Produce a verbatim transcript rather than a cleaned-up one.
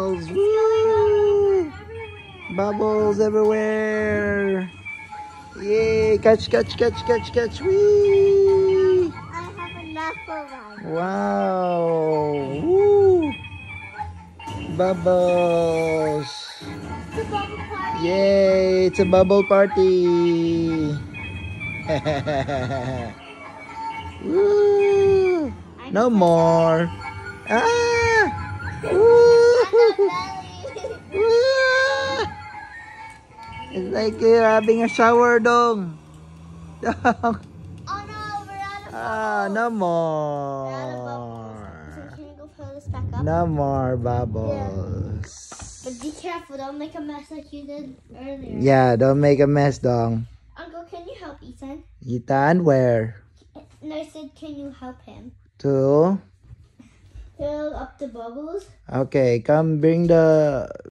bubbles. Woo! Bubbles everywhere. Yay! Catch, catch, catch, catch, catch. Whee! I have enough for one. Wow! Woo! Bubbles. It's a bubble party. Yay! It's a bubble party. Woo! No more. Ah! Woo! Woo! It's like you're having a shower, dong. Dong. Oh no, we're out of Ah, bubbles. no We're out of bubbles. So more. can you go fill this back up? No more bubbles. But be careful, don't make a mess like you did earlier. Yeah, don't make a mess, dong. Uncle, can you help Ethan? Ethan, where? No, I said, can you help him? To? Fill up the bubbles. Okay, come bring the